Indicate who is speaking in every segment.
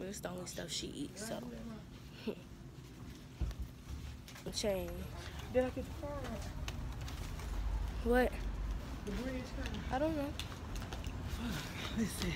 Speaker 1: And it's the only stuff she eats, so. Change.
Speaker 2: Did I get the car right?
Speaker 1: What?
Speaker 2: The bridge car?
Speaker 1: I don't know.
Speaker 2: Let's see.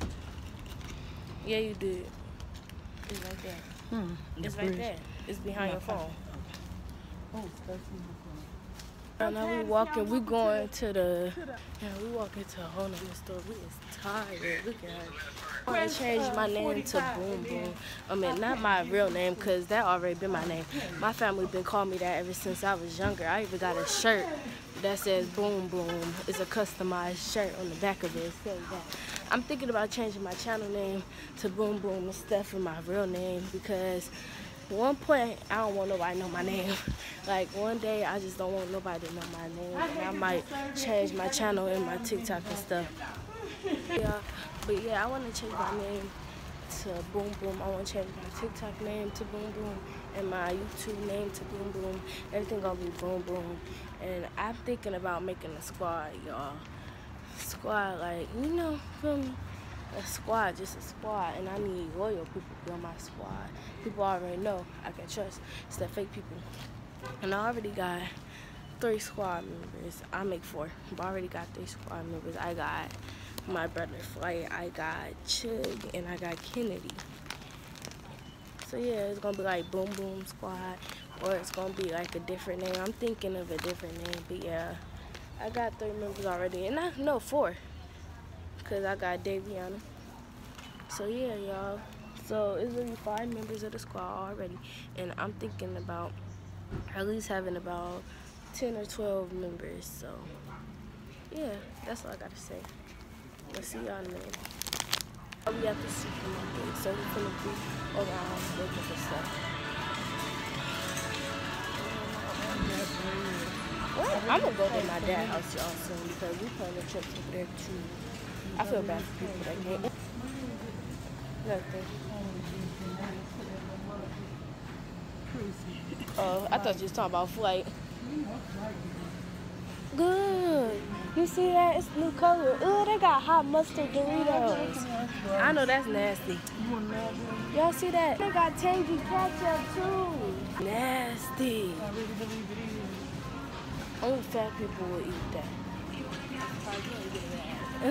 Speaker 1: Yeah, you did. It's right there. It's right there. It's behind your phone.
Speaker 2: Oh, it's stuck in my phone.
Speaker 1: Now we walking. We going to the. Yeah, we walking to a whole nother store. We is tired. Look at her. I want to change my name to Boom Boom. I mean, not my real name, because that already been my name. My family been calling me that ever since I was younger. I even got a shirt that says Boom Boom. It's a customized shirt on the back of it. It says that. I'm thinking about changing my channel name to Boom Boom instead of my real name, because at one point, I don't want nobody to know my name. Like, one day, I just don't want nobody to know my name. And I might change my channel and my TikTok and stuff. Yeah, but yeah, I want to change my name to Boom Boom. I want to change my TikTok name to Boom Boom and my YouTube name to Boom Boom. Everything gonna be Boom Boom. And I'm thinking about making a squad, y'all. Squad, like, you know, feel me? A squad, just a squad, and I need loyal people to be on my squad. People already know I can trust. It's the fake people. And I already got 3 squad members. I make 4, but I already got 3 squad members. I got my brother Flight, I got Chug, and I got Kennedy. So yeah, it's gonna be like Boom Boom Squad, or it's gonna be like a different name. I'm thinking of a different name, but yeah, I got 3 members already, and I know 4. Because I got Daviana. So yeah, y'all. So it's gonna be 5 members of the squad already. And I'm thinking about at least having about 10 or 12 members. So yeah, that's all I gotta say. Let's see y'all in a minute. We have to see supermarket. So we're gonna be around looking for stuff. What? I'm gonna go to my dad's house y'all soon, because we plan a trip over there too. I feel bad for people that can't. Nothing. Oh, I thought you was talking about Flight. Good. You see that? It's new color. Ooh, they got hot mustard Doritos. I know that's nasty. Y'all see that? They got tangy ketchup too. Nasty. Only fat people will eat that.
Speaker 2: I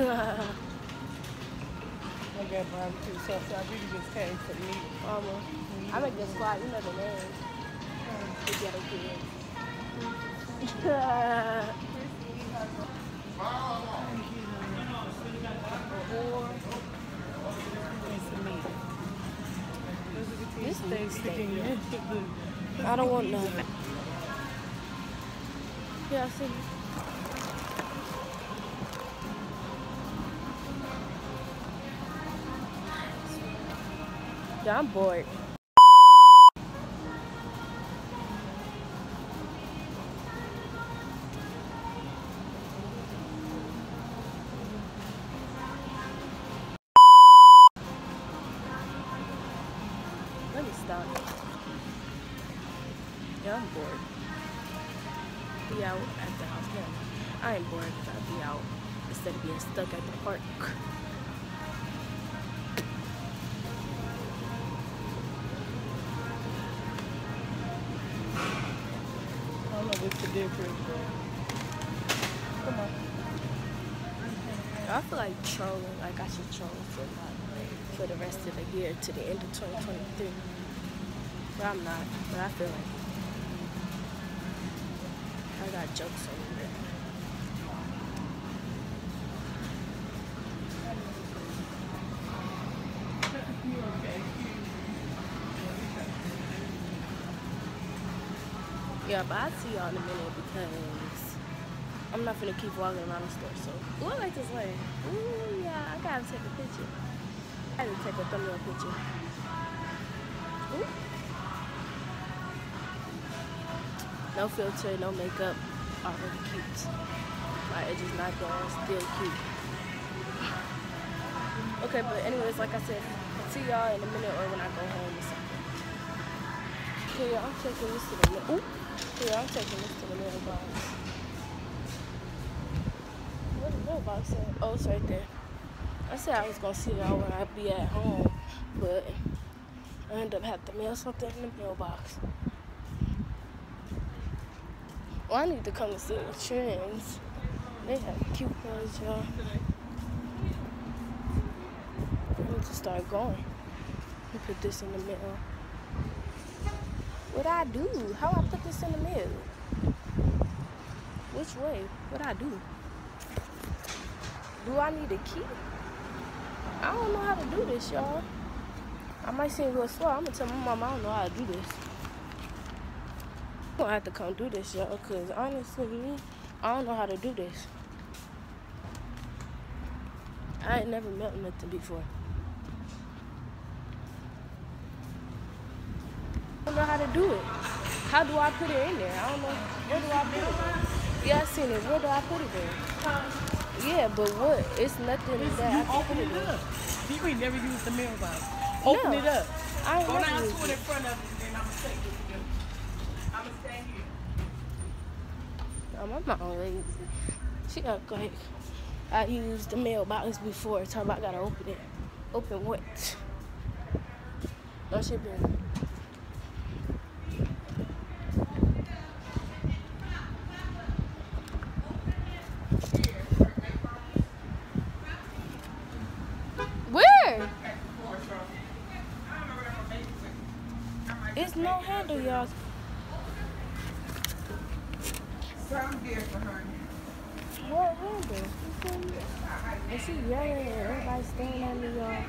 Speaker 2: got barbecue sauce, so I really just came for me.
Speaker 1: I make the squad, you know the name. The ghetto kids. This thing stinks. I don't want none. Yeah, I see. Yeah, I'm bored. Let me stop. Yeah, I'm bored. Be out at the house now. I ain't bored because I'll be out instead of being stuck at the park.
Speaker 2: What's the difference? Come on.
Speaker 1: I feel like trolling, like I should troll for the rest of the year to the end of 2023. But I'm not, but I feel like I got jokes over there. Yeah, but I'll see y'all in a minute because I'm not finna keep walking around the store. So, ooh, I like this way. Ooh, yeah, I gotta take a picture. I had to take a thumbnail picture. Ooh. No filter, no makeup, already cute. My edges not gone, still cute. Okay, but anyways, like I said, I'll see y'all in a minute or when I go home or something. Okay, I'm taking this to the mail. Ooh. Yeah, I'm taking this to the mailbox. What is the mailbox at? Oh, it's right there. I said I was gonna see y'all when I be at home, but I end up having to mail something in the mailbox. Well, I need to come and see the trends. They have cute clothes, y'all. I need to start going. Let me put this in the mail. What I do? How I put this in the mail? Which way? What I do? Do I need a key? I don't know how to do this, y'all. I might seem a little slow. I'm gonna tell my mom I don't know how to do this. I'm gonna have to come do this, y'all, because honestly, I don't know how to do this. I ain't never met nothing before. I don't know how to do it. How do I put it in there? I don't know. Where do I put it? Yeah, I seen it. Where do I put it in? Yeah, but what? It's nothing that I can put it in.
Speaker 2: You ain't never used the mailbox. Open it up.
Speaker 1: I ain't
Speaker 2: Go
Speaker 1: never
Speaker 2: down
Speaker 1: used
Speaker 2: to it
Speaker 1: it.
Speaker 2: in front of it, and then I'm going to take it. I'm going to stay here.
Speaker 1: Oh, my mom lazy. She act like I used the mailbox before. Tell me I gotta open it. Open what? No shit been. Where? It's no handle, y'all.
Speaker 2: I'm there for her.
Speaker 1: What handle? And she yelling and everybody staring at me, y'all.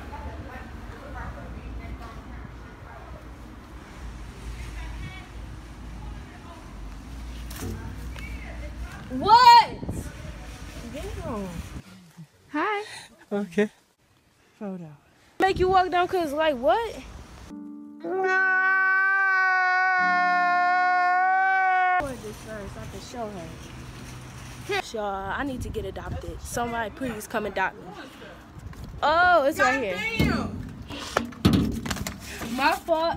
Speaker 1: What? Damn. Hi.
Speaker 2: Okay. Photo.
Speaker 1: Make you walk down cause like what? This first, I can show her. Y'all, I need to get adopted. Somebody please come adopt me. Oh, it's right here.
Speaker 2: Damn.
Speaker 1: My fault.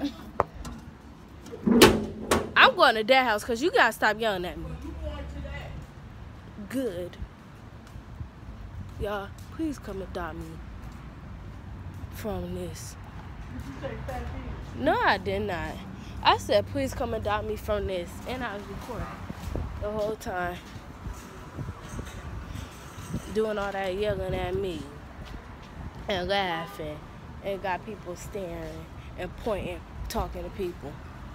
Speaker 1: I'm going to that house because you got to stop yelling at me. Good. Y'all, please come adopt me from this. No, I did not. I said, please come adopt me from this. And I was recording the whole time. Doing all that yelling at me. And laughing. And got people staring and pointing, talking to people.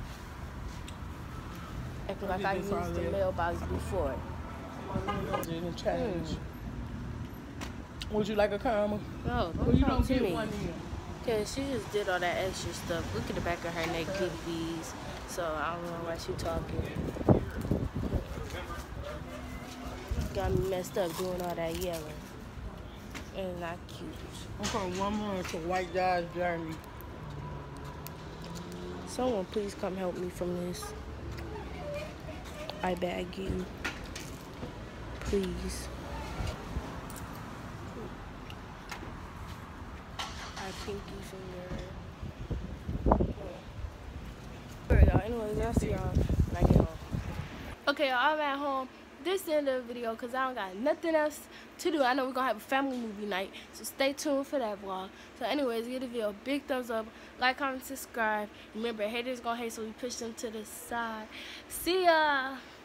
Speaker 1: Acting like I used the mailbox before.
Speaker 2: Didn't change. Would you like a caramel?
Speaker 1: No,
Speaker 2: Well, you don't
Speaker 1: to
Speaker 2: get
Speaker 1: me.
Speaker 2: one here.
Speaker 1: Cause she just did all that extra stuff. Look at the back of her neck, big bees. So I don't know why she talking. Got me messed up doing all that yelling. And not cute.
Speaker 2: I'm from one more to White Dodge Journey.
Speaker 1: Someone please come help me from this. I beg you. Please. My pinky finger. There we go. Anyways, I'll see y'all when I get home. Okay, y'all, I'm at home. This is the end of the video because I don't got nothing else to do. I know we're going to have a family movie night, so stay tuned for that vlog. So anyways, give the video a big thumbs up, like, comment, subscribe. Remember, haters going to hate, so we push them to the side. See ya!